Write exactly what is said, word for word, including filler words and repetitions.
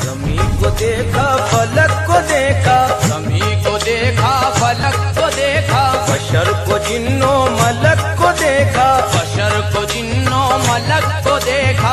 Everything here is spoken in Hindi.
ज़मीं को देखा फलक को देखा, ज़मीं को देखा फलक को देखा, बशर को जिन्नो मलक को देखा, बशर को जिन्नो मलक को देखा,